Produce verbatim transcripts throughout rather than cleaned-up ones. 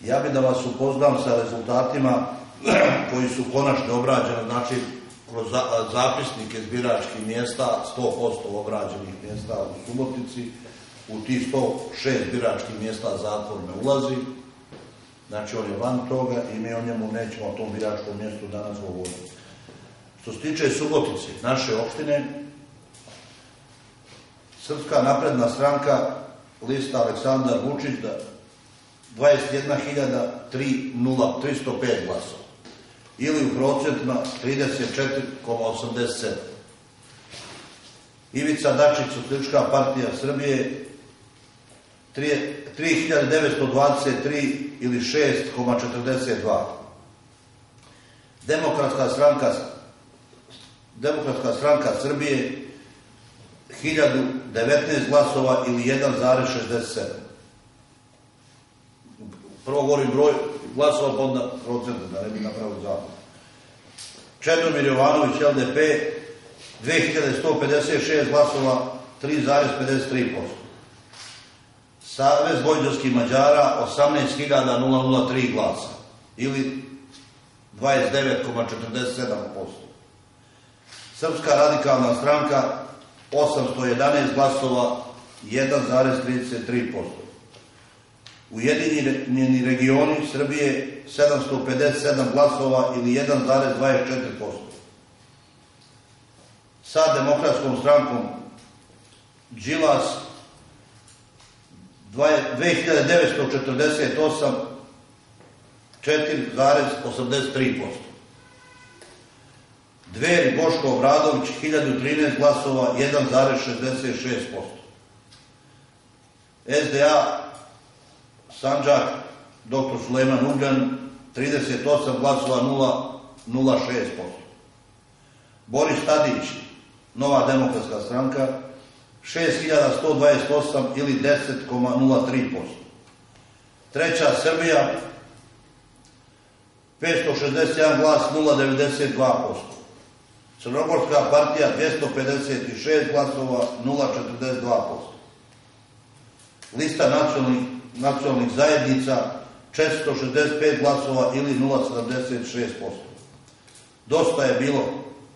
Ja bih da vas upoznam sa rezultatima koji su konačno obrađeni, znači kroz zapisnike iz biračkih mjesta, sto posto obrađenih mjesta u Subotici, u tih sto šest biračkih mjesta zatvor ne ulazi, znači on je van toga i mi o njemu nećemo o tom biračkom mjestu danas govoriti. Što se tiče Subotice, naše opštine, Srpska napredna stranka, lista Aleksandar Vučić, dvadeset jedna hiljada tristo pet glasova, ili u procentima trideset četiri zarez osamdeset sedam. Ivica Dačić, Socijalistička partija Srbije, tri hiljade devetsto dvadeset tri ili šest zarez četrdeset dva. Demokratska stranka Demokratska stranka Srbije, hiljadu devetnaest glasova ili jedan zarez šezdeset sedam. Prvo govorim broj glasova, pa onda procenta, da ne bi napravili zakon. Čedomir Jovanović, L D P, dve hiljade sto pedeset šest glasova, tri zarez pedeset tri posto. Savez vojvođanskih Mađara, osamnaest hiljada tri glasa, ili dvadeset devet zarez četrdeset sedam posto. Srpska radikalna stranka, osamsto jedanaest glasova, jedan zarez trideset tri posto. Ujedinjeni regioni Srbije, sedamsto pedeset sedam glasova ili jedan zarez dvadeset četiri posto. Sa Demokratskom strankom Đilas, dve hiljade devetsto četrdeset osam, četiri zarez osamdeset tri posto. Dveri Boško Obradović, hiljadu trinaest glasova, jedan zarez šezdeset šest posto. S D A Sandžak, doktor Sulejman Ugljan, trideset osam glasova, nula zarez šest posto. Boris Tadić, Nova demokratska stranka, šest hiljada sto dvadeset osam ili deset zarez nula tri posto. Treća Srbija, petsto šezdeset jedan glas, nula zarez devedeset dva posto. Crnogorska partija, dvjesto pedeset šest glasova, nula zarez četrdeset dva posto. Lista nacionalnih, nacionalnih zajednica, četiristo šezdeset pet glasova ili nula zarez sedamdeset šest posto. Dosta je bilo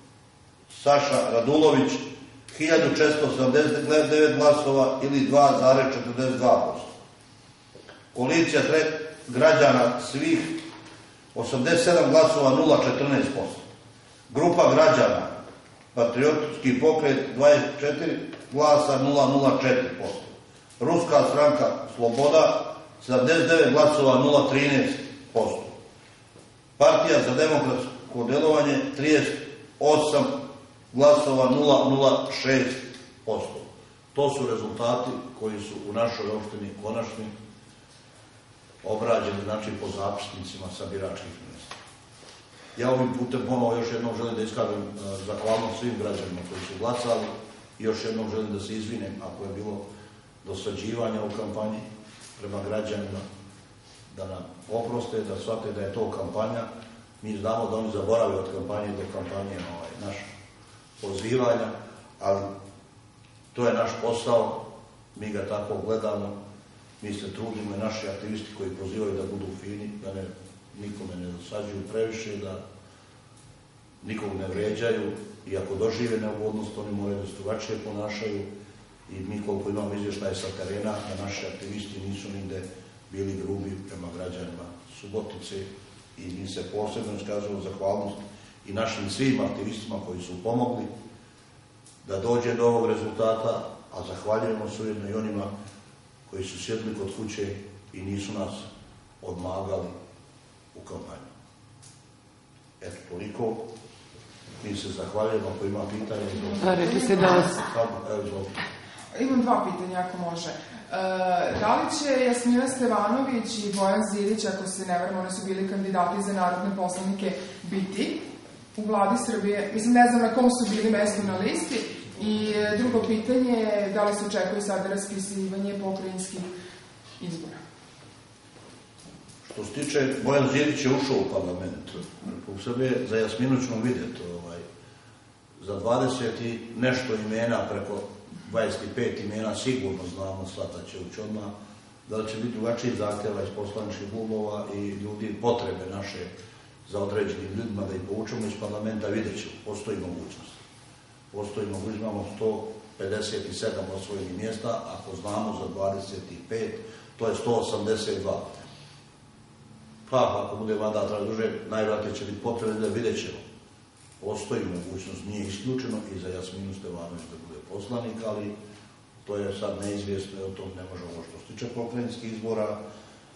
Saša Radulović, hiljadu četiristo sedamdeset devet glasova ili dva zarez četrdeset dva posto. Koalicija građana svih, osamdeset sedam glasova, nula zarez četrnaest posto. Grupa građana, Patriotski pokret, dvadeset četiri glasa, nula zarez četiri posto. Ruska stranka Sloboda, sedamdeset devet glasova, nula zarez trinaest posto. Partija za demokratsko delovanje, trideset osam glasova, nula zarez šest posto. To su rezultati koji su u našoj opštini konačni obrađeni, znači po zapisnicima sa biračkih mjesta. Ja ovim putem ponovo još jednom želim da iskažem zahvalnost svim građanima koji su glasali i još jednom želim da se izvinem ako je bilo dosađivanja u kampanji prema građanima, da nam oproste, da shvate da je to kampanja. Mi znamo da oni zaborave od kampanje do kampanje naš pozivanja, ali to je naš posao, mi ga tako gledamo, mi se trudimo i naši aktivisti koji pozivaju da budu fini, da ne, nikome ne dosađuju previše, da nikog ne vređaju i ako dožive neugodnost, oni moraju da se drugačije ponašaju i mi koliko imamo izvještaje sa terena, da naši aktivisti nisu nigde bili grubi prema građanima Subotice i mi se posebno iskazujemo zahvalnost i našim svim aktivistima koji su pomogli da dođe do ovog rezultata, a zahvaljujemo se ujedno i onima koji su sjedli kod kuće i nisu nas odmagali u kampanju. Eto, toliko. Mi se zahvaljujemo ako ima pitanja. Da, rekli ste da vas... Evo, izvolite. Imam dva pitanja, ako može. Da li će Jasmina Stevanović i Bojan Zilić, ako se ne varam, oni su bili kandidati za narodne poslanike, biti u vladi Srbije? Mislim, ne znam na kom su bili mesto na listi. I drugo pitanje je da li se očekuje sada raspisivanje pokrajinskih izbora? Što se tiče, Bojan Zilić je ušao u parlament u Srbije, za Jasminu ćemo vidjeti. Za dvadeset i nešto imena, preko dvadeset pet imena sigurno znamo, Slata će ući odmah, da li će biti drugačiji zahtjeva iz poslaničkih klubova i ljudi potrebe naše za određenim ljudima da ih povučemo iz parlamenta, vidjet ćemo, postoji mogućnost. Postoji mogućnost, imamo sto pedeset sedam osvojenih mjesta, ako znamo za dvadeset pet, to je sto osamdeset dva. Pa, ako bude mandat traje duže, najvratnije će biti potrebno da vidjet ćemo. Postoji mogućnost, nije isključeno i za Jasminu Stevanović da bude poslanik, ali to je sad neizvjesno i o tom ne možemo. Što se tiče pokrajinskih izbora, e,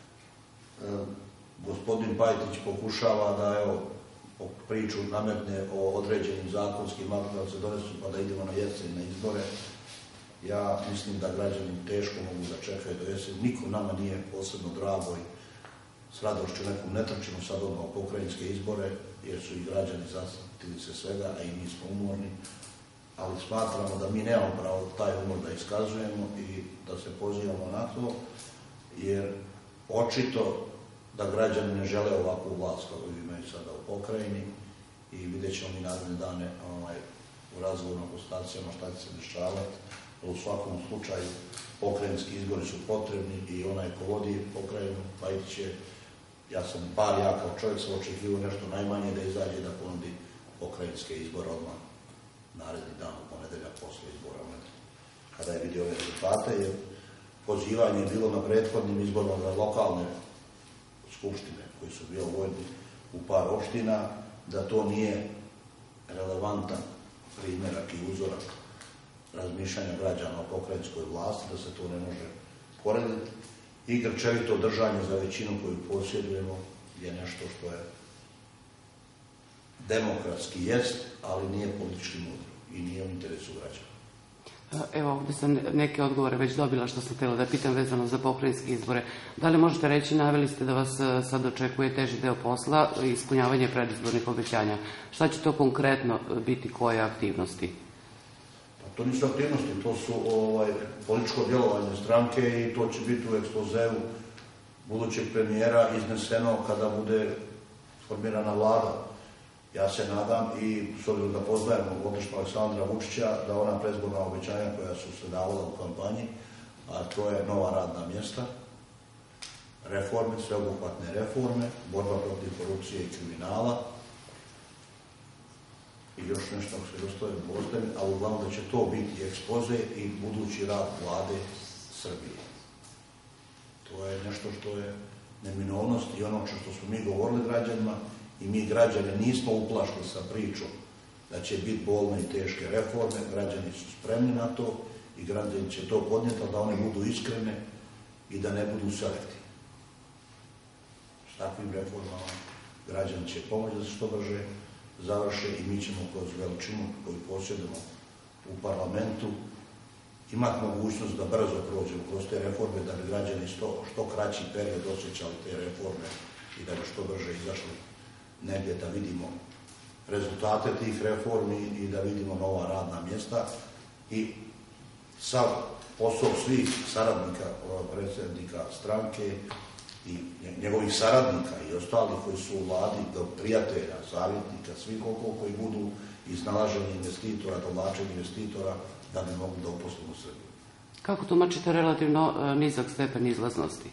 gospodin Pajtić pokušava da evo, priču nametne o određenim zakonskim aktima da se donesu pa da idemo na jesen na izbore. Ja mislim da građani teško mogu da čekaju do jesen. Niko nama nije posebno drago i s radošću nekom ne trčimo sad odmah u pokrajinske izbore, jer su i građani zasitili se svega, a i mi smo umorni. Ali smatramo da mi nemamo pravo taj umor da iskazujemo i da se pozivamo na to, jer očito da građani ne žele ovakvu vlast kako imaju sada u pokrajini i vidjet ćemo mi naredne dane ovaj, u razgovoru na konstatacijama šta će se dešavati. U svakom slučaju pokrajinski izbori su potrebni i onaj ko vodi pokrajinu, Pajtić je, ja sam bar ja kao čovjek sam očekivao nešto najmanje da izađe da ponudi pokrajinske izbore odmah naredni dan u ponedeljak posle izbora. Kada je vidio ove rezultate, je pozivanje bilo na prethodnim izborima za lokalne skupštine koji su bio vojni u par opština, da to nije relevantan primjerak i uzorak razmišljanja građana o pokrajinskoj vlasti, da se to ne može porediti. I grčevito držanje za većinu koju posjedujemo je nešto što je demokratski jest, ali nije politički mudro i nije u interesu građana. Evo, ovdje sam neke odgovore već dobila što sam htjela da pitam vezano za pokrajinske izbore. Da li možete reći, naveli ste da vas sad očekuje teži deo posla i ispunjavanje predizbornih obećanja. Šta će to konkretno biti, koje aktivnosti? Pa to nisu aktivnosti, to su ovaj, političko djelovanje stranke i to će biti u ekspozeu budućeg premijera izneseno kada bude formirana vlada. Ja se nadam i s obzirom da poznajemo godišnjeg Aleksandra Vučića, da ona predizborna obećanja koja su se davala u kampanji, a to je nova radna mjesta, reforme, sveobuhvatne reforme, borba protiv korupcije i kriminala i još nešto ako se dostoje pozdravim, ali uglavnom da će to biti ekspoze i budući rad vlade Srbije. To je nešto što je neminovnost i ono što smo mi govorili građanima, i mi građane nismo uplašili sa pričom da će biti bolne i teške reforme, građani su spremni na to i građani će to podnijeti, da one budu iskrene i da ne budu selektivne. S takvim reformama građani će pomoći da se što brže završe i mi ćemo kroz veličinu koju posjedimo u parlamentu imati mogućnost da brzo prođemo kroz te reforme, da bi građani što, što kraći period osjećali te reforme i da bi što brže izašli negdje da vidimo rezultate tih reformi i da vidimo nova radna mjesta i sav posao svih saradnika predsjednika stranke i njegovih saradnika i ostalih koji su u vladi, do prijatelja, savjetnika, svih oko koji budu iznalaženje investitora, dovlačenje investitora da bi mogli da uposlimo Srbiju. Kako tumačite relativno nizak stepen izlaznosti?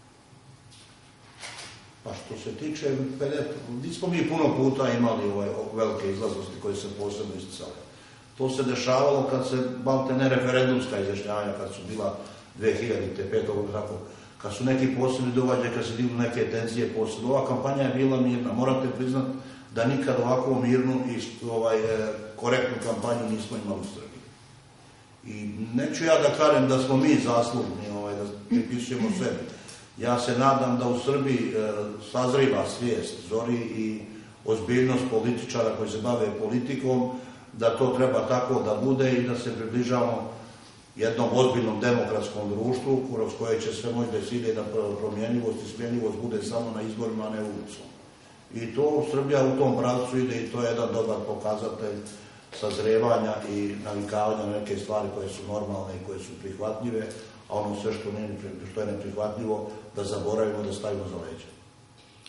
Pa što se tiče, nismo mi puno puta imali ove velike izlaznosti koje se posebno isticale. To se dešavalo kad se, balte ne referendumska izjašnjavanja, kad su bila dve hiljade pet. tako, kad su neki posebni događaje, kad se dignu neke tenzije posebno. Ova kampanja je bila mirna. Morate priznat da nikad ovako mirnu i ovaj, korektnu kampanju nismo imali u Srbiji. I neću ja da kažem da smo mi zaslužni, ovaj, da pripisujemo sebi. Ja se nadam da u Srbiji e, sazriva svijest, zori i ozbiljnost političara koji se bave politikom, da to treba tako da bude i da se približavamo jednom ozbiljnom demokratskom društvu kroz koje će sve moći da se ide da promjenjivost i smjenjivost bude samo na izborima, a ne ulicom. I to Srbija u tom pravcu ide i to je jedan dobar pokazatelj sazrevanja i navikavanja na neke stvari koje su normalne i koje su prihvatljive, a ono sve što, ne, što je neprihvatljivo da zaboravimo, da stavimo za leđa.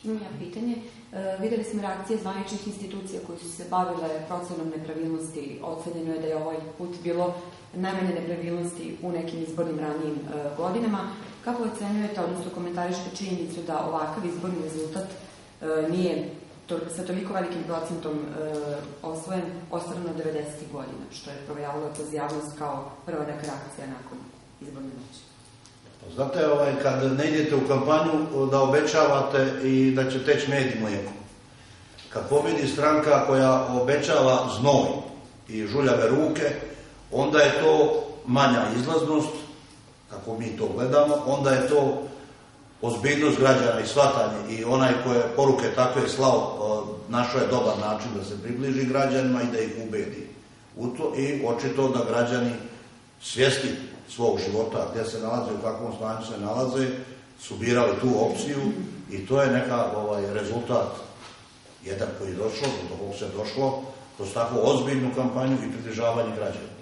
Imam ja pitanje. Videli smo reakcije zvaničnih institucija koji su se bavile procenom nepravilnosti. Ocenjeno je da je ovaj put bilo najmanje nepravilnosti u nekim izbornim ranijim godinama. Kako ocenjujete, odnosno komentarišete činjenicu da ovakav izborni rezultat nije sa toliko velikim procentom osvojen ostvareno devedesetih godina, što je provejavalo kroz javnost kao prva reakcija nakon izborne noći? Znate, ovaj, kad ne idete u kampanju da obećavate i da će teći med i mlijeko. Kad pobjedi stranka koja obećava znoj i žuljave ruke, onda je to manja izlaznost, kako mi to gledamo, onda je to ozbiljnost građana i shvatanje i onaj koje poruke takve slao našao je dobar način da se približi građanima i da ih ubedi u to i očito da građani svjesni svog života, gdje se nalaze, u kakvom stanju se nalaze, su birali tu opciju i to je neka ovaj, rezultat jedan koji je došlo, do kog se došlo, kroz takvu ozbiljnu kampanju i približavanje građana.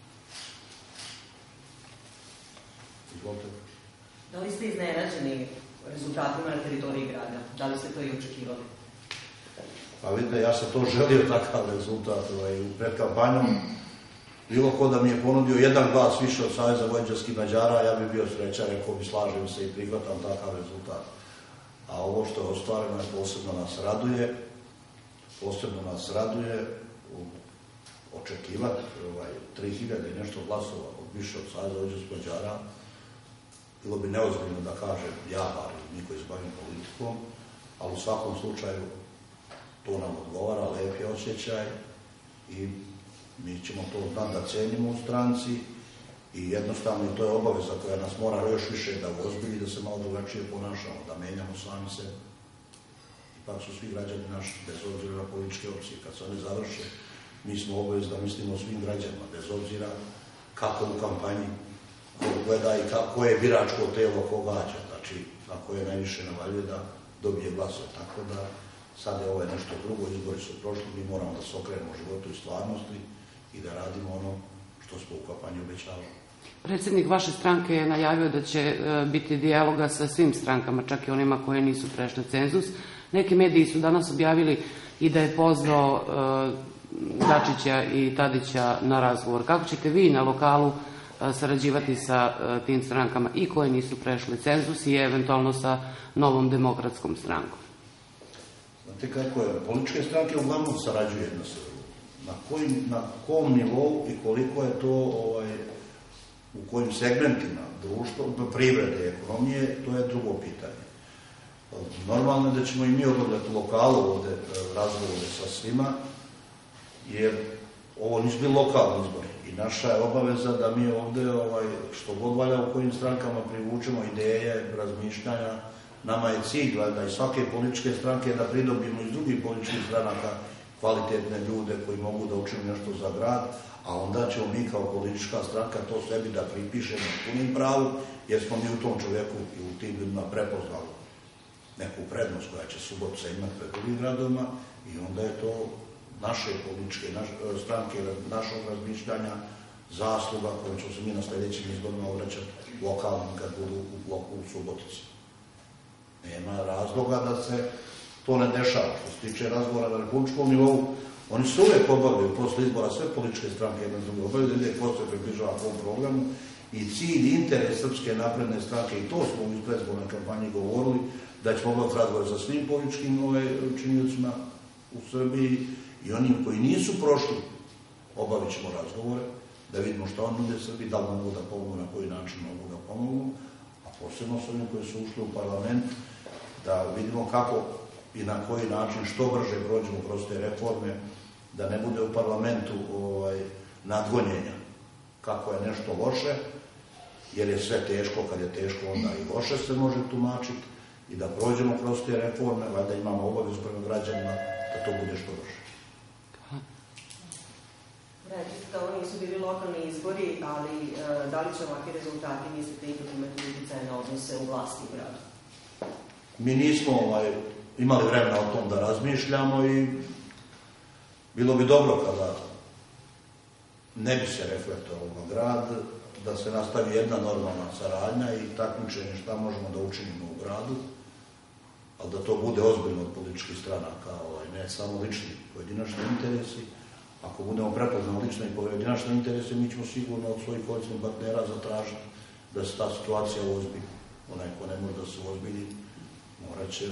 Izvolite. Da li ste iznenađeni rezultatima na teritoriji grada? Da li ste to i očekivali? Pa vidite, ja sam to želio takav rezultat ovaj, pred kampanjom. Bilo ko da mi je ponudio jedan glas više od Saveza vojvođanskih Mađara, ja bi bio srećan, rekao bi slažem se i prihvatam takav rezultat. A ovo što je ostvareno je posebno nas raduje, posebno nas raduje očekivati ovaj, tri hiljade i nešto glasova više od Saveza vojvođanskih Mađara. Bilo bi neozbiljno da kažem ja, ali mi koji se bavim politikom, ali u svakom slučaju to nam odgovara, lep je osjećaj i mi ćemo to znam da cenimo u stranci i jednostavno to je obaveza koja nas mora još više da ozbilji, da se malo drugačije ponašamo, da menjamo sami se. Ipak su svi građani naši, bez obzira na političke opcije. Kad se one završe, mi smo obavez da mislimo o svim građanima, bez obzira kako u kampanji ko gleda i kako je biračko telo ko gađa. Znači, ako je najviše navaljuje da dobije glasove. Tako da sad je ovo nešto drugo, izbori su prošli, mi moramo da se okrenemo životu i stvarnosti i da radimo ono što smo u kampanji obećavali. Predsjednik vaše stranke je najavio da će biti dijaloga sa svim strankama, čak i onima koje nisu prešle cenzus. Neki mediji su danas objavili i da je pozvao Dačića i Tadića na razgovor. Kako ćete vi na lokalu sarađivati sa tim strankama i koje nisu prešle cenzus i eventualno sa Novom demokratskom strankom? Znate kako je, političke stranke uglavnom sarađuju jedna sa drugom. Na, kojim, na kom nivou i koliko je to, ovaj, u kojim segmentima društva, privrede i ekonomije, to je drugo pitanje. Normalno je da ćemo i mi obavljati lokalu ovde razgovore sa svima, jer ovo nisu bili lokalni izbori i naša je obaveza da mi ovde ovaj, što god valja u kojim strankama privučemo ideje, razmišljanja. Nama je cilj da i svake političke stranke da pridobimo iz drugih političkih stranaka kvalitetne ljude koji mogu da učinu nešto za grad, a onda ćemo mi kao politička stranka to sebi da pripišemo punim pravu, jer smo mi u tom čovjeku i u tim ljudima prepoznali neku prednost koja će Subotica imati pred drugim gradovima i onda je to naše političke naš, stranke, našog razmišljanja, zasluga kojom ćemo se mi na sljedećim izborima obraćati lokalnim kad budu u bloku u Subotici. Nema razloga da se to ne dešava. Što se tiče razgovora na republičkom nivou, oni su uvijek obavljaju posle izbora sve političke stranke jedne druge obavljaju, da je ko se približava ovom programu i cilj i interes Srpske napredne stranke, i to smo u predizbornoj kampanji govorili, da ćemo obavljati razgovor sa svim političkim ovaj, činjenicima u Srbiji i onim koji nisu prošli, obavit ćemo razgovore, da vidimo što on nude Srbiji, da li mogu da pomogu, na koji način mogu da pomogu, a posebno s onim koji su ušli u parlament, da vidimo kako i na koji način što brže prođemo kroz te reforme, da ne bude u parlamentu ovaj, nadgonjenja kako je nešto loše, jer je sve teško, kad je teško onda i loše se može tumačiti i da prođemo kroz te reforme, valjda imamo obavezu prema građanima da to bude što brže. Rekli ste da ovo nisu bili lokalni izbori, ali e, da li će ovakvi rezultati, mislite, ipak imati utjecaje na odnose u vlasti u gradu? Mi nismo ovaj, imali vremena o tom da razmišljamo i bilo bi dobro kada ne bi se reflektovalo na grad, da se nastavi jedna normalna saradnja i takmičenje šta možemo da učinimo u gradu, ali da to bude ozbiljno od političkih stranaka, ne samo lični pojedinačni interesi. Ako budemo prepoznali lične i pojedinačne interese, mi ćemo sigurno od svojih koalicijskih partnera zatražiti da se ta situacija ozbilji. Onaj ko ne može da se ozbilji, morat će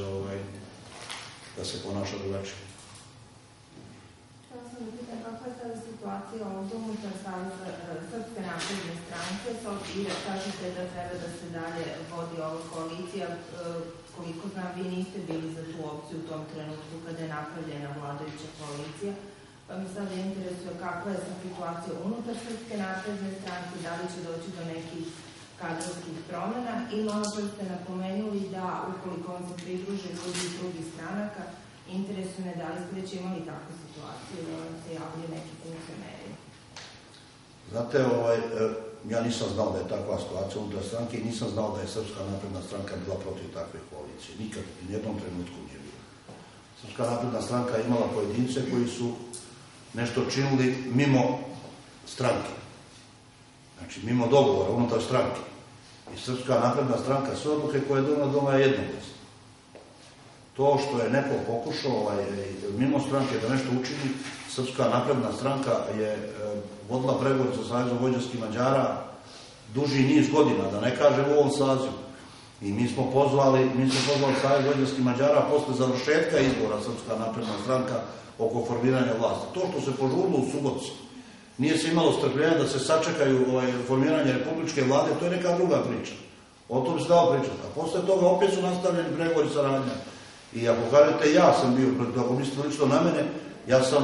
da se ponaša drugačije. Htjela sam da pitam kakva je sada situacija ovdje unutar Saveza Srpske napredne stranke, i da kažete da treba da se dalje vodi ova koalicija. Koliko znam, vi niste bili za tu opciju u tom trenutku kada je napravljena vladajuća koalicija, pa mi sada interesuje kakva je sa situacija unutar Srpske napredne stranke, da li će doći do nekih kadrovskih promjena, i malo što ste napomenuli da ukoliko vam se pridruže ljudi iz drugih stranaka, interesuje me da li ste već imali takvu situaciju da vam se javljaju neki funkcioneri. Znate, ja nisam znao da je takva situacija unutar stranke i nisam znao da je Srpska napredna stranka bila protiv takve koalicije. Nikad, u nijednom trenutku nije bilo. Srpska napredna stranka je imala pojedince koji su nešto činili mimo stranke. Znači, mimo dogovora unutar stranke. I Srpska napredna stranka, sve odluke koje je donela doma je jednoglasno. To što je neko pokušao mimo stranke da nešto učini, Srpska napredna stranka je vodila pregovore sa Savezom vojvođanskih Mađara duži niz godina, da ne kažem u ovom sazivu. I mi smo pozvali, mi smo pozvali Savez vojvođanskih Mađara posle završetka izbora Srpska napredna stranka oko formiranja vlasti. To što se požurilo u Subotici, nije se imalo strpljenja da se sačekaju formiranje republičke vlade, to je neka druga priča. O tom se dao pričati. A posle toga opet su nastavljeni pregovori saradnja. I ako kažete, ja sam bio, ako mislite lično na mene, ja sam,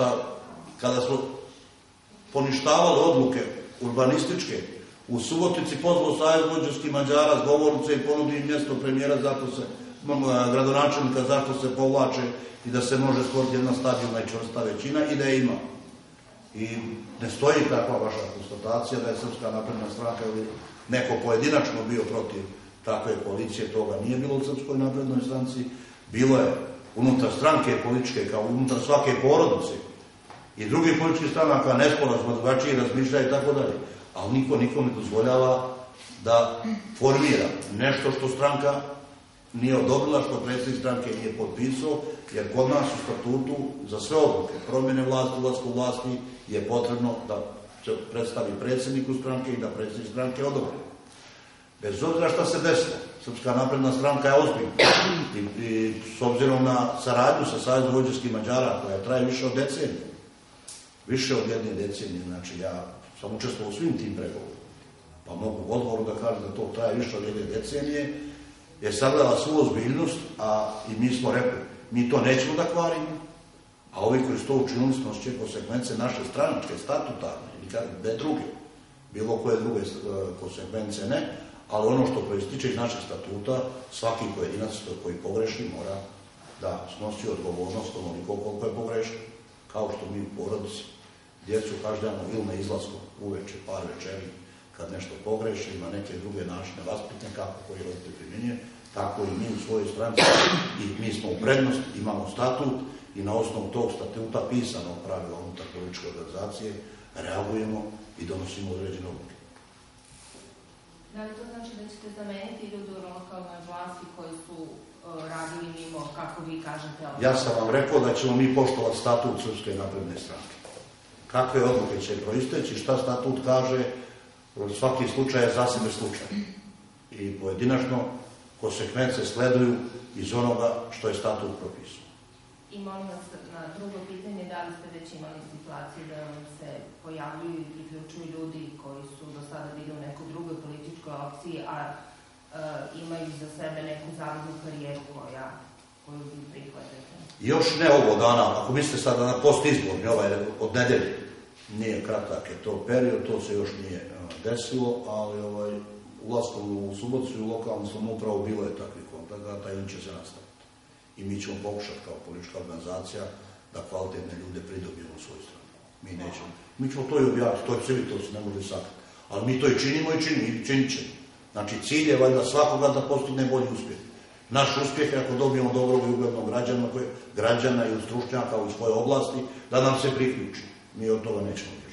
kada smo poništavali odluke urbanističke, u Subotici pozvao Savez vojvođanskih Mađara s govornice i ponudio im mjesto premijera, zato se, gradonačelnika, zašto se povlače i da se može stvoriti jedna stabilna i čvrsta većina i da je ima. I ne stoji takva vaša konstatacija da je Srpska napredna stranka ili neko pojedinačno bio protiv takve koalicije, toga nije bilo u Srpskoj naprednoj stranci. Bilo je unutar stranke političke, kao unutar svake porodice i drugih političkih stranaka, nesporazuma, drugačije razmišlja i tako dalje. Ali niko nikom ne dozvoljava da formira nešto što stranka nije odobrila, što predsjednik stranke nije potpisao, jer kod nas u statutu za sve odluke, promjene vlasti, ulasku vlasti, je potrebno da se predstavi predsjedniku stranke i da predsjednik stranke odobri. Bez obzira šta se desilo, Srpska napredna stranka je ozbiljna i s obzirom na saradnju sa Savezom vojvođanskih Mađara, koja traje više od decenije, više od jedne decenije, znači ja sam učestvovao u svim tim pregovorima, pa mogu u odgovoru da kažem da to traje više od jedne decenije, je sagledala svu ozbiljnost, a i mi smo rekli, mi to nećemo da kvarimo, a ovi koji su to učinili snosit konsekvence naše stranačke, statutarne, ne druge, bilo koje druge konsekvence ne, ali ono što proističe iz našeg statuta, svaki pojedinac koji pogreši mora da snosi odgovornost onoliko koliko je pogrešio. Kao što mi u porodici djecu kažnjavamo ili na izlasku uveče, par večeri, kad nešto pogreši, ima neke druge načine vaspitne kako koji roditelj primjenjuje, tako i mi u svojoj stranci i mi smo u prednosti, imamo statut i na osnovu tog statuta pisanog pravila unutar političke organizacije reagujemo i donosimo određene odluke. Da li to znači da ćete zameniti ljudi u lokalnoj vlasti koji su radili mimo, kako vi kažete? Ja sam vam rekao da ćemo mi poštovati statut Srpske napredne stranke. Kakve odluke će proisteći, šta statut kaže, svaki slučaj je za sebe slučaj. I pojedinačno konsekvence sleduju iz onoga što je statut propisao. I molim vas na drugo pitanje, da li ste već imali situaciju da vam se pojavljuju i priključuju ljudi koji su do sada bili u nekoj drugoj političkoj opciji, a imaju za sebe neku zavidnu karijeru koju vi prihvatate? Još ne ovo dana, ako mislite sada na postizborni, ovaj od nedelje, nije kratak je to period, to se još nije desilo, ali ulaskom u Suboticu i u lokalnu samoupravu bilo je takvih kontakata i će se nastaviti. I mi ćemo pokušati kao politička organizacija da kvalitetne ljude pridobijemo u svoju stranu. Mi nećemo. Mi ćemo to i objaviti, to je sve, to se ne može sakriti. Ali mi to i činimo i činimo, i činit ćemo. Znači, cilj je valjda svakoga da postigne bolji uspjeh. Naš uspjeh je ako dobijemo dobrog i uglednog građana, građana i stručnjaka u svojoj oblasti, da nam se priključi. Mi od toga nećemo.